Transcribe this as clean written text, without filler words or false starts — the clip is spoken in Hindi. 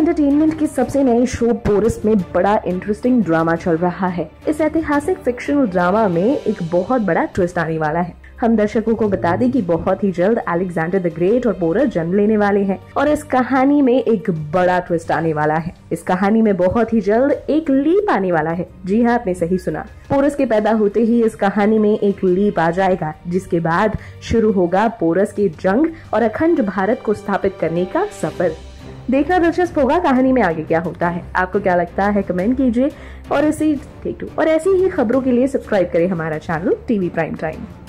एंटरटेनमेंट की सबसे नई शो पोरस में बड़ा इंटरेस्टिंग ड्रामा चल रहा है। इस ऐतिहासिक फिक्शनल ड्रामा में एक बहुत बड़ा ट्विस्ट आने वाला है। हम दर्शकों को बता दें कि बहुत ही जल्द अलेक्जेंडर द ग्रेट और पोरस जन्म लेने वाले हैं और इस कहानी में एक बड़ा ट्विस्ट आने वाला है। इस कहानी में बहुत ही जल्द एक लीप आने वाला है। जी हाँ, आपने सही सुना। पोरस के पैदा होते ही इस कहानी में एक लीप आ जाएगा, जिसके बाद शुरू होगा पोरस की जंग और अखंड भारत को स्थापित करने का सफर। देखना दिलचस्प होगा कहानी में आगे क्या होता है। आपको क्या लगता है कमेंट कीजिए और ऐसी ही खबरों के लिए सब्सक्राइब करें हमारा चैनल टीवी प्राइम टाइम।